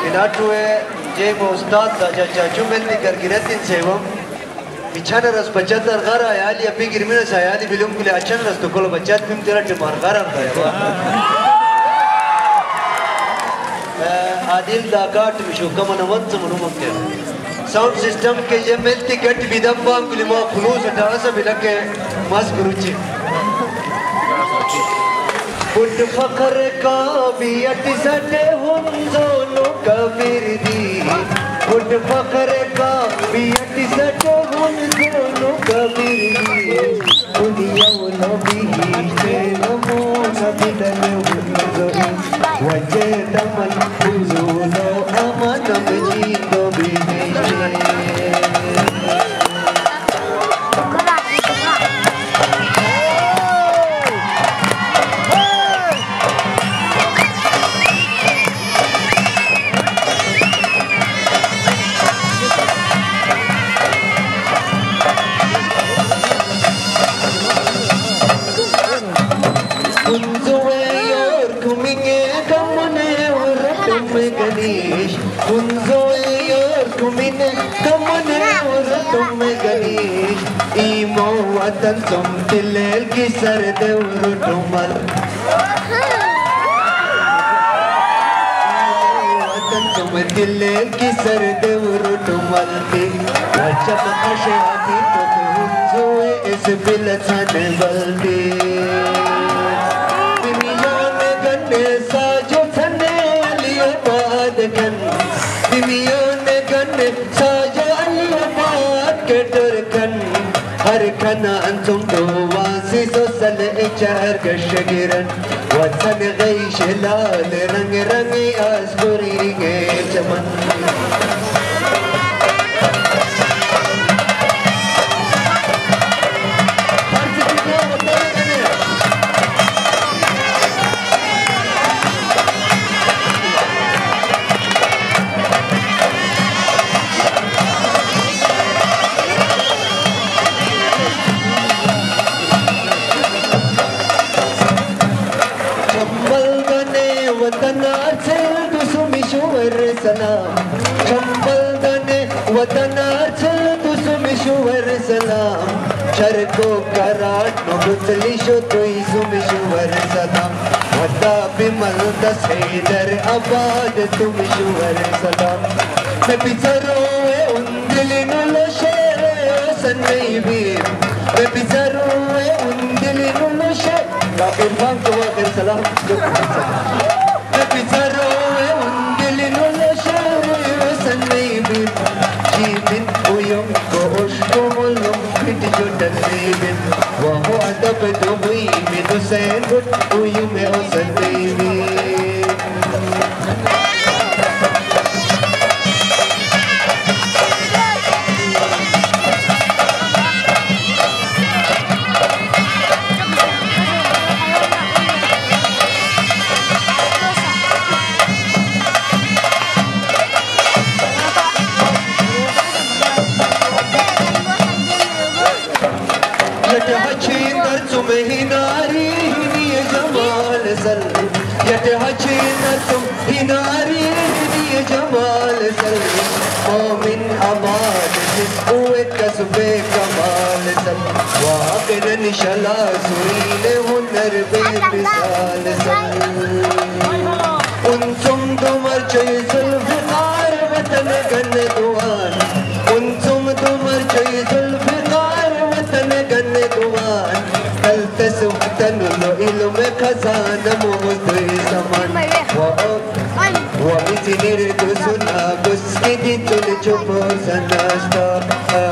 Inatue je ustad da jajumel ni gargiratin sevam bichana ras bachat gara ayali abhi girmina sayali film kule achan ras to kolo bachat film tera timar gara adil da gat mishu kamana vat manumam ke sound system ke je melti gat bidabba kulima khulus atasa bilake mas guruchi Put fakhr ka biyat sade hum dono kabir di Put fakhr ka biyat sade hum dono kabir di Duniya nabi se namo sabidal hunzoi wajda man huzulo amanam jindo bihi Imo watan som tilel ki sarde urutumal watan som tilel ki sarde urutumal ki wajab ashati to hunzoe is bilatane baldi bimiyan ganne sajo thane aliyabad kan bimiyan ganne sajo aliyabad ke durkan هر كان أنتم دواسي سوسل إجار كشجرا وطن غيش لال رنگ رنگ أسبوري جمن Charko karat no gutli sho tui sumishwar salam wada bimal da saidar abad tumishwar salam me pizaro e undili no lo shere sanai bi me pizaro e undili no lo shere kafir bang to akhir salam me pizaro e undili no lo shere sanai bi jimin uyum ko oshkomolum تنزيل وهو أدب دبي من حسين ويوم حسن بيبي شلا سريل هنر بمثال سل انتم دمر جيز الفقار وطن گن دوان انتم دمر جيز الفقار وطن گن دوان تلتس وطن لو علم خزان مهدر زمان ومثل ردسنا بسكت تلجب سناستا